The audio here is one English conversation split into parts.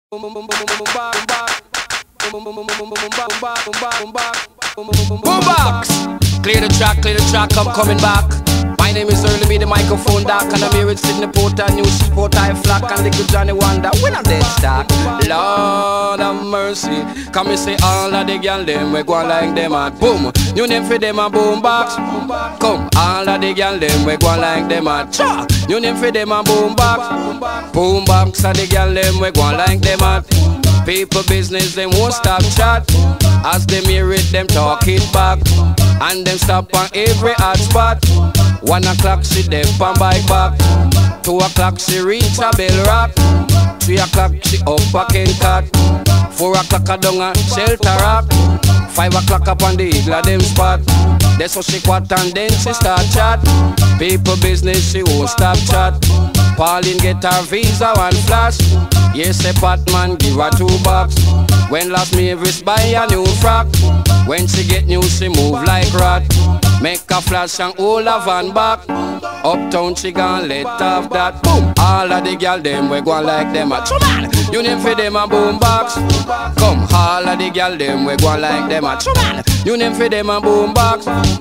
Boombox! Clear the track, I'm coming back. My name is Early, be the microphone dark, and I'm here with Sydney Porter, New Sport, I Flock, and Little Johnny Wonder. When I'm dead stock, Lord of mercy. Come and say all of the girl them, we go like them at boom. New name for them a Boombox. Come, all of the girl them, we go like them at cha. New name for them a Boombox. Boombox of the girl them, we go like them at. People business, them won't stop chat. As them hear it, them talking back. And them stop on every hot spot. 1 o'clock she dip on bike back. 2 o'clock she reach a Bell Rock. 3 o'clock she up a Kencat. 4 o'clock a down a Shelter Rock. 5 o'clock up on the Eagle them spot. That's how she quat and then she start chat. People business she won't stop chat. Pauline get her visa one flash. Yes, a Patman give her 2 bucks. When last Mavis buy a new frock. When she get new she move like rat. Make a flash and hold a van back. Uptown she gon' let off that. Boom. All of the girl them we go like them a man. You name for them a Boombox. Come, all of the girl them we go like them a man. You name for them a Boombox.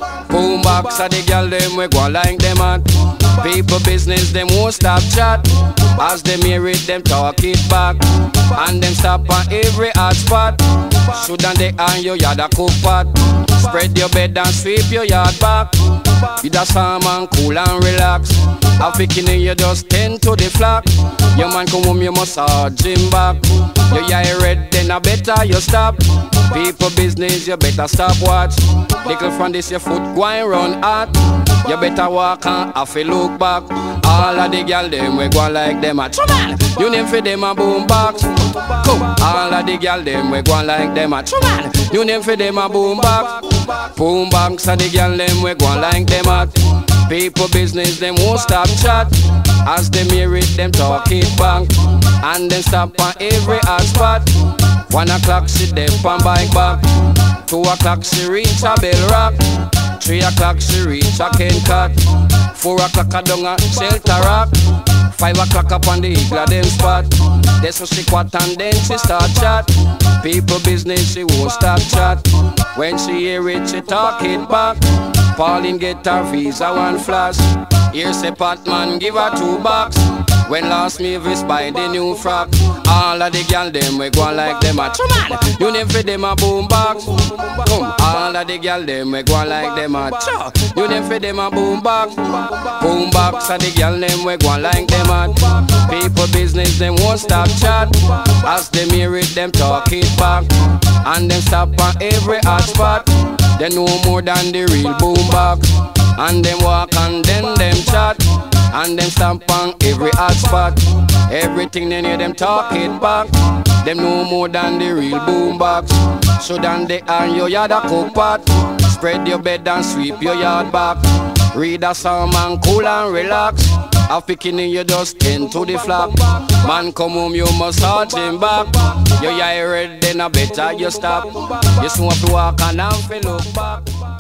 Boombox of the girl them we go like them a. People business them won't stop chat. As them hear it them talk it back. And them stop on every hot spot. Shouldn't they on your yard a cook pot? Spread your bed and sweep your yard back. With a salmon cool and relax. A bikini you just tend to the flock. Your man come home you must him back. Your eye red then I better you stop. People business you better stop watch. Little from this your foot go and run hot. You better walk and have a look back. All of the girl them we go like them a man. You name for them a Boombox. Come, all of the girl them we go like them a man. You name for them a Boombox. Boombox of the girl them we go like them a. People business them won't stop chat. As them hear it them talk it back. And them stop on every hot spot. 1 o'clock she dip on bike back. 2 o'clock she reach a Bell Rock. 3 o'clock she reach a Kencat. 4 o'clock a down a Shelter Rock. 5 o'clock up on the Eagle them spot. That's how she quat and then she start chat. People business she won't stop chat. When she hear it she talk it back. Pauline get her visa one flash. Here's a Patman give her 2 bucks. When last Mavis buy the new frock. All of the girl them we go like them a man. You name for them a Boombox. Come, all of the girl them we go like them a cha. You name for them a Boombox. Boombox of the girl them we go like them a. People business them won't stop chat. As them hear it them talk it back. And them stop on every hot spot. They know more than the real Boombox. And them walk and then them chat. And them stamp on every hot spot. Everything they hear them talk it back. Them know more than the real Boombox. So than they on your yard a cook pot. Spread your bed and sweep your yard back. Read a psalm and cool and relax. A bikini you just tend to the flock. Man come home you must him back. Your eye red then I better you stop. You soon have to walk and have to look back.